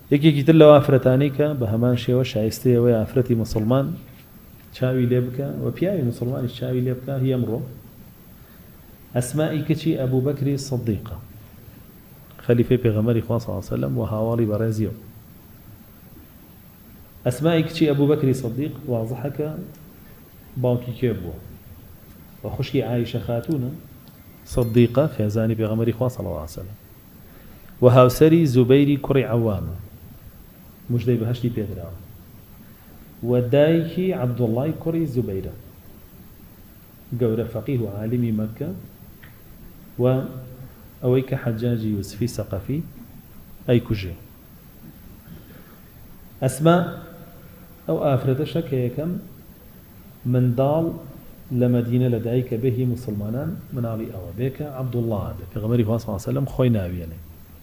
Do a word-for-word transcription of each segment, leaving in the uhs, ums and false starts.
یەکێکی تر لەو ئافرەتانەی کە بە هەمان شێوە شایستەیەوەی ئافرەتی مسلمان چاوی لێ بکە و پیاوی مسلمانیش چاوی لێ بکە هی ئەمڕۆ ئەسمائی کچی ئەبوو بەکری سەدیقە خەلیفەی پێغەمبەری خوا صلی الله علیه و سلم و هاوڵی بەڕێزیەوە. ئەسمائی کچی ئەبوو بەکری سەدیق واضحە کە باوکی کێ بووە و خوشکی عایشە خاتوونە سەدیقە خێزانی پێغەمبەری خوا صلی الله علیه و سلم و هاوسەری زوبەیری کوڕی عەوامە موژدەی بەهەشتی پێدراوە و دایکی عەبدوڵڵای کوڕی زوبەیرە گەورە فەقیه و عالمی مەککە و ئەوەی کە حەجاجی یوسفی سەقەفی ئەیکوژێ. ئەسما ئەو ئافرەتەشە کە یەکەم منداڵ لە مەدینە لە دایکە بێ مسلمانان مناڵی ئەوە بێ کە عەبدوڵڵا بێ پێغەمبەری خوا صلی الله علیه و سلم خۆی ناویێنێ.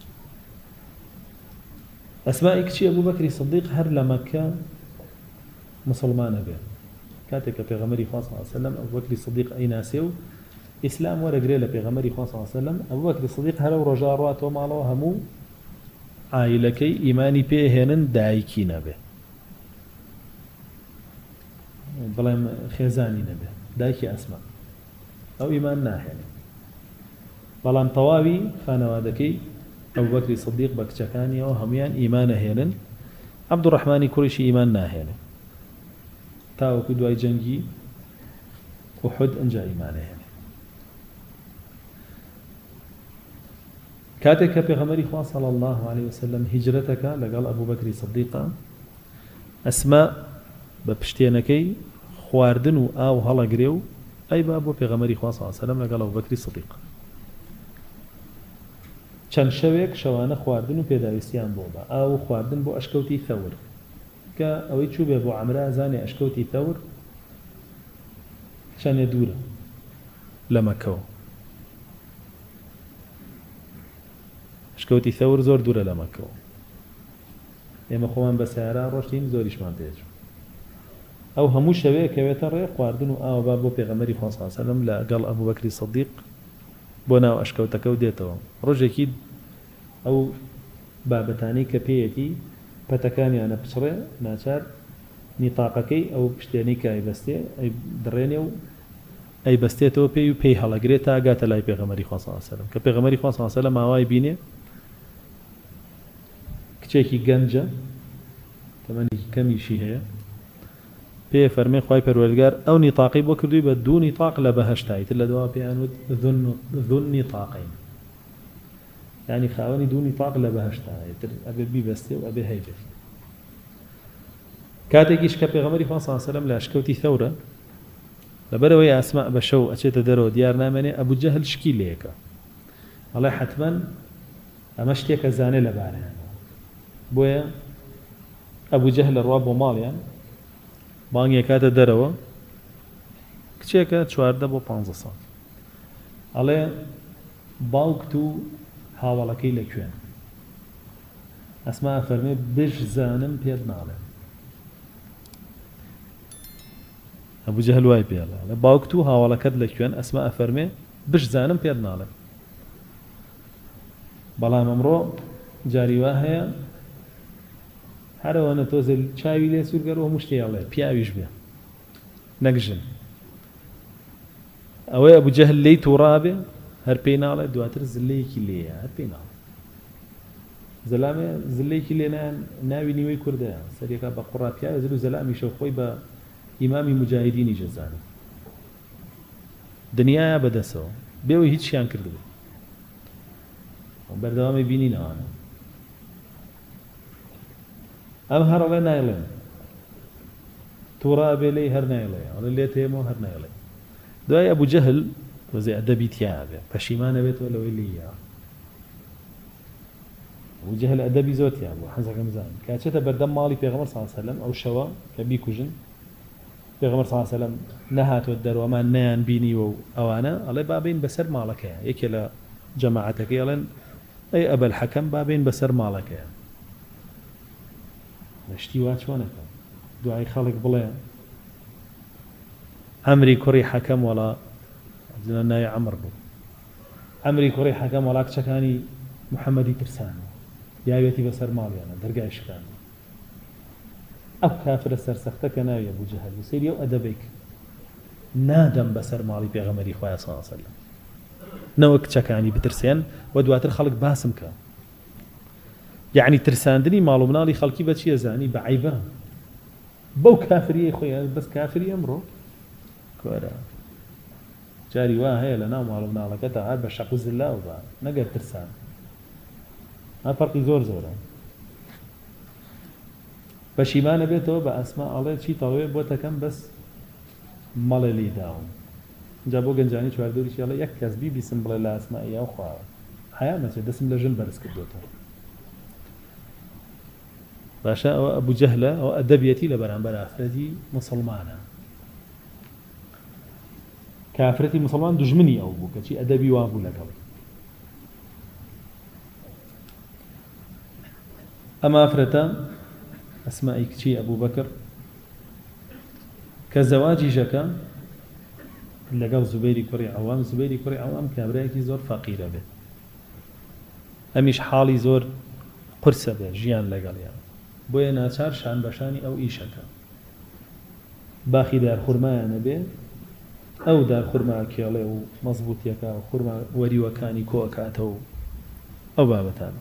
ئەسمائی کچی ئەبوو بەکری سەدیق هەر لە مەککە مسلمانە بێ کاتێک کە پێغەمبەری خوا صلی الله علیه و سلم ئەبوو بەکری سەدیق ئەیناسێ و ئیسلام وەرەگرێ لە پێغەمبەری خوا صلی الله علیه و سلم ئەبوو بەکری سەدیق هەرە و ڕۆژا ڕاتەوە ماڵەوە هەموو عائیلەکەی ئیمانی پێهێنن دایکی نەبێ بەڵام خێزانی نەبێ دایکی ئەسما ئەو ئیمان ناهێنێ بەڵام تەواوی خانەوادەکەی ئەبوو بەکری سەدیق بە کچەکانیەوە هەمویان ئیمانە هێنن عەبدوڕەحمانی کوڕیشی ئیمان ناهێنێ تاوەکو دوای جەنگی ئوحود ئەنجا ئیمانە هێنێ. کاتێک کە پێغەمبەری خوا صلی الله علیه و سلم هیجرەتەکە لەگەڵ ئەبوو بەکری سەدیقە ئەسما بە پشتێنەکەی خواردن و ئاو هەڵەگرێ و ئەی با بۆ پێغەمبەری خوا صلی الله علیه و سلم لەگەڵ ئەبوو بەکری سەدیق چەند شەوێک شەوانە خواردن و پێداویستیان بۆ بە ئاو خواردن بۆ ئەشکەوتی ثەور کە ئەوەی چوو بێ بۆ عەمرە ئەزانێ ئەشکەوتی ثەور چەندێ دوورە لە مەککەوە ئەشکەوتی ثەور زۆر دوورە لە مەککەوە ئێمە خۆمان بە سەیارە ڕۆشتین زۆریشمان پێچوو ئەو هەموو شەوەیە کەوێتە ڕێ خواردن و ئاو با بۆ پێغەمبەری خوا صلی الله علیه و سلم لەگەڵ ئەبوو بەکری سەدیق بۆ ناو ئەشکەوتەکە و دێتەوە ڕۆژێکی ئەو بابەتانەی کە پێیەتی پەتەکانیانە پچڕێ ناچار نیتاقەکەی ئەو پشتێنەی کە ئەیبەستێ ئەی دڕێنێ و ئەیبەستێتەوە پێی و پێی هەڵەگرێت تا گاتە لای پێغەمبەری خوا صلی الله علیه و سلم کە پێغەمبەری خوا صلی الله علیه و سلم ماوای بینێ کچێکی گەنجە تەمەنێکی کەمیشی هەیە پێ فەرمێ خوای پەروەردگار ئەو نیتاقی بۆ کردووی بە دوو نیتاق لە بەهەشتایی تر لە دوا پێیان وت ذو النیطاقین یعنی خاوەنی دوو نیتاق لە بەهەشتایە تر ئەبێ بیبەستێ و ئەبێ هەیبێت. کاتێکیش کە پێغەمبەری خوا صلی الله علیه و سلم لە ئەشکەوتی ثەورە لەبەرەوەی ئەسما بە شەو ئەچێتە دەرەوە دیار نامێنێ ئەبوو جەهل شکی لێیەکە ئەڵێ حەتمەن ئەمە شتێکە زانێ لەبارەیان بۆیە ئەبوو جەهل ڕوا بۆ ماڵیان بانگی کاتە دەرەوە کچێکە چواردە بۆ پانزە ساڵ ئەڵێ باوکت و هاوڵەکەی لەکوێن ئەسما فەرمێ بش زانم پێت ناڵێ ئەبوو جەهل وای پێڵێ ئەڵێ باوکت و هاوڵەکەت لەکوێن ئەسما فەرمێ بش زانم پێت ناڵێ بەڵام ئەمڕۆ جاری وا هەیە هەرەوەنە تۆزە چاوی لێ سوورگەرەوە مشتی ئەڵێ پیاویش بێ نەگژن ئەوەی ئەبوو جەهل لێی تووڕابێ هەر پێی ناڵێ دواتر زلەیەکی لێیە هەر پێی ناڵێ زەلامێ زلەیەکی لێ ناوی نیوەی کوردەیە سەرێکا بە قوڕا پیاوە زل و زەلامیشە خۆی بە ئیمامی مجاهیدینی جەزانێ دنیایە بەدەسەوە بێەوەی هیچیان کردبێ بەردەوامی بینینەوانە ئەم هەرڵێ نایڵێن تووڕا بێ لێی هەر نایڵێ ئەڵێ لێت هێمەوە هەر نایڵێ دوای ئەبوو جەهل وەزێ ئەدەبی تیا بێ پەشیمانە بێتەوە لەوەی لێیە ئەبوو جەهل ئەدەبی زۆر تیا بوو حەزەکەم زانم کاچێتە بەردەم ماڵی پێغەمبەر صلی الله علیه و سلم ئەو شەوە کە بیکوژن پێغەمبەر صلی الله علیه و سلم نەهاتوە دەرەوەمان نەیان بینیوە و ئەوانە ئەڵێ بابین بەسەر ماڵەکەیە یەکێ لە جەماعەتەکەی ئەڵێن ئەی ئەبەل حەکەم بابین بەسەر ماڵەکەیە نشتی وا چۆنەکە دوای خەڵک بڵێ ئەمری کوڕی حەکەم وەڵا ناوی عەمر بوو ئەمری کوڕی حەکەم وەڵا کچەکانی محەممەدی ترسانەوە یاوێتی بەسەر ماڵیانە دەرگای شکان ئەو کافرە سەرسەختەکە ناوی ئەبوو جەهەل و سەیری ئەو ئەدەبێک نادەم بەسەر ماڵی پێغەمبەری خوا صلی الله علیه وسلم نەوەک کچەکانی بترسێن و دواتر خەڵک باسم کە یعنی ترساندنی ماڵ و مناڵی خەڵکی بە چیە زانی بە عیبە بەو کافریەی خۆیان بەس کافری ئەمڕۆ کۆرە جاری وا هەیە لە ناو ماڵ و مناڵەکەتە هەر بە شەق و زلاو بە نەگەر ترسان ها فەرقی زۆر زۆرە پەشیمانە بێتەوە بە ئەسما ئەڵێ چی تەڵوێ بۆ تەکەم بەس مەڵێ لی داوم اینجا بۆ گەنجانی چواردۆریشی ئەڵێ یەک کەس بیبیسم بڵێ لە ئەسمای یاو خواوە حیا مەچێ دەسم لە ژن بەرز کردوتەوە باشە ئەوە ئەبوو جەهلە ئەوە ئەدەبیەتی لە بەرامبەر ئافرەتی موسڵمانە کافرەتی موسڵمان دوژمنی ئەو بوو کەچی ئەدەبی وا بوو لەگەڵ ئەمە ئافرەتە ئەسمائی کچی ئەبوو بەکر کە زەواجی ژەکە لەگەڵ زوبەیری کوڕی عەوام زوبەیری کوڕی عەوام کابرایەکی زۆر فەقیرە بێت ئەمیش حاڵی زۆر قورسە بێت ژیان لەگەڵیان بۆیە ناچار شان بەشانی ئەو ئیشەکە باخی دارخورمایانە بێ ئەو دارخورما کێڵێ و مەزبوطیەکە و خورما وەریوەکانی کۆکاتەوە و ئەو بابەتانە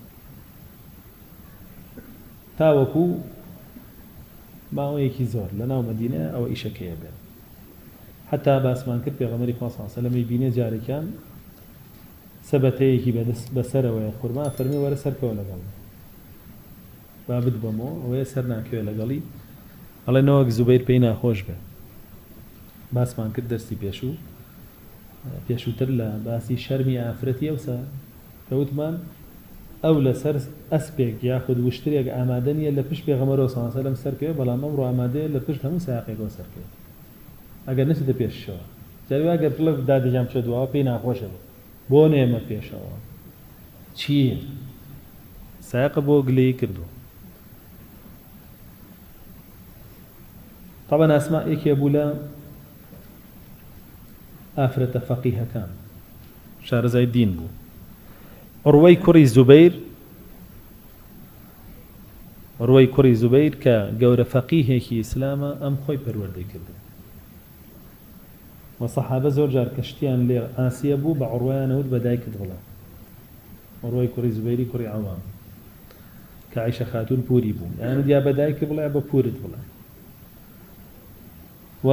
تاوەکو ماوەیەکی زۆر لە ناو مەدینە ئەوە ئیشەکەیە بێت حتا باسمان کرد پێغەمبەری خوا صلی الله علیه و سلم بینێ جارێکیان سەبەتەیەکی بەسەرەوەیە خورما فەرمی وەرە سەرکەوە لەگەڵ با بدبەمەوە ئەوەیە سەر ناکەوێ لەگەڵی ئەڵێ نەوەک زوبەیر پێی ناخۆش بێ باسمان کرد دەستی پێشوو پێشووتر لە باسی شەرمی ئافرەتی ئەوسا کەوتمان ئەو لەسەر ئەسپێک یاخود وشترێک ئامادە نیە لە پشت پێغەمبەرەوە صلی الله علیه و سلم سەرکەوێ بەڵام ئەمڕۆ ئامادەیە لە پشت هەموو سایقێکەوە سەرکەوێ ئەگەر نەچێتە پێشەوە جاری وا گەر پڵە دادەجام بچێت دواوە پێی ناخۆشە بۆ نێمە پێشەوە چییە سایقە بۆ گلەیی کردو طبعا ئەسمائێکی بوو لە ئافرەتە فەقیهەکان شارەزای دین بوو عروەی کوڕی زوبەیر عروەی کوڕی زوبەیر کە گەورە فەقیهێکی ئیسلامە ئەم خۆی پەروەردەی کردو وەسەحابە زۆر جار کە شتیان لێ ئاسیە بوو بە عروەیانەوت بە دایکت بڵێ عروەی کوڕی زوبەیری کوڕی عەوام کە عایشە خاتون پووری بوو یانە دیا بە دایکت بڵێ بە پورت بڵێ و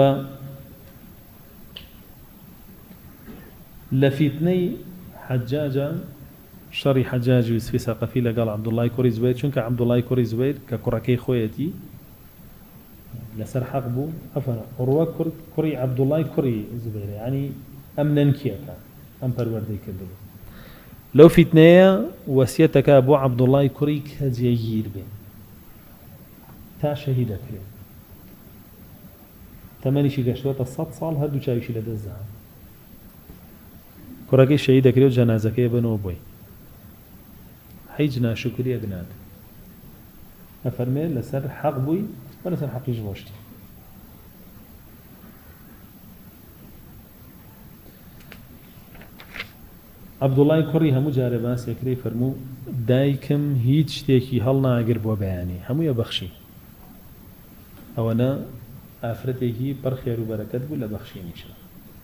لە فیتنەی حەجاجە شەڕی حەجاج و یوسفی سەقەفی لەگەڵ عەبدوڵڵای کوڕی زوبەیر چونکە عەبدوڵڵای کوڕی زوبەیر کە کوڕەکەی خۆیەتی لەسەر حەق بوو ئەفەنە عروە کوڕی عەبدوڵڵای کوڕی زوبەیرە یعنی ئەم نەنکیەکە ئەم پەروەردەی کردبوو لەو فیتنەیە وەسیەتەکە بۆ عەبدوڵڵای کوڕی کە جێگیر بێ تا شەهید دەکرێت تەمەنیشی گەشتوەتە سەد ساڵ هەردوو چاویشی لەدەستدا کوڕەکەی شەهید دەکرێت و جەنازەکەی بنەوە بۆی هیچ ناشکریەک نات ئەفەرمێ لەسەر حەق بووی و لەسەر حەقیش ڕۆشتی عەبدوڵڵای کوڕی هەموو جارە باسێکرێ فەرموو دایکم هیچ شتێکی هەڵ ناگر بۆ بەیانی هەموویە بەخشی ئەوەنە ئافرەتێکی پڕ خێر و بەرەکەت بوو لە بەخشینیشە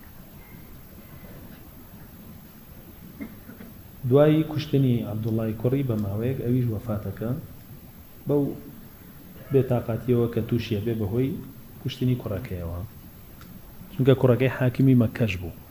دوای کوشتنی عەبدوڵڵای کوڕی بە ماوەیەک ئەویش وەفاتەکە بەو بێتاقەتیەوە کە تووشیە بێ بەهۆی کوشتنی کوڕەکەیەوە چونکە کوڕەکەی حاکمی مەککەش بوو